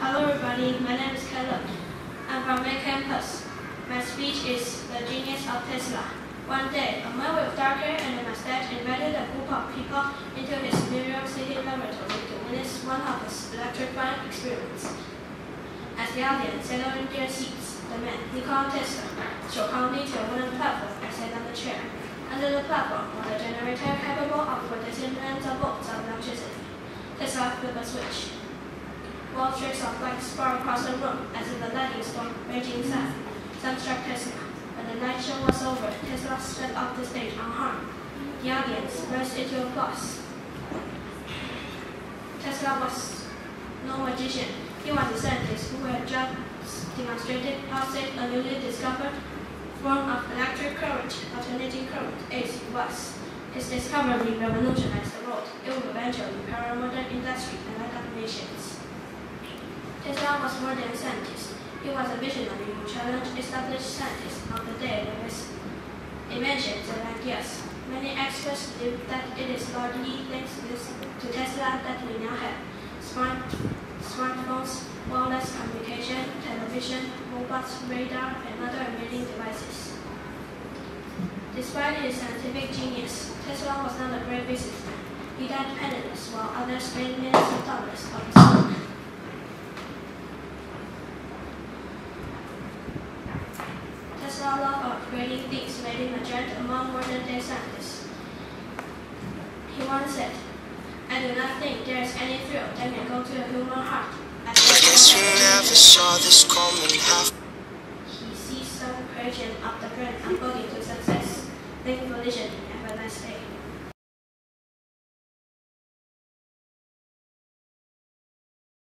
Hello everybody, my name is Caleb. I'm from Main Campus. My speech is The Genius of Tesla. One day, a man with dark hair and a mustache invited a group of people into his New York City laboratory to witness one of his electrifying experiments. As the audience settled in their seats, the man, Nikola Tesla, strode calmly to a wooden platform and sat on the chair. Under the platform was a generator capable of producing millions of volts of electricity. Tesla flipped a switch. Wall streaks of light sparkled across the room as if the lightning storm raging inside. Some struck Tesla. When the night show was over, Tesla stepped off the stage unharmed. The audience burst into applause. Tesla was no magician. He was a scientist who had just demonstrated how safe a newly discovered form of electric current, alternating current, AC, was. His discovery revolutionized the world. It would eventually power modern industry and light up nations. Tesla was more than a scientist. He was a visionary who challenged established scientists of the day with his inventions and ideas. Many experts believe that it is largely thanks to Tesla that we now have smartphones, wireless communication, television, robots, radar, and other amazing devices. Despite his scientific genius, Tesla was not a great businessman. He died penniless while others made millions of dollars on his work. Tesla's love of creating things made him a giant among modern-day scientists. He once said, "I do not think there is any thrill that can go to a human heart." I guess you never saw this coming half. He sees some creation of the brain unfolding to success. Thank you for listening. Have a nice day.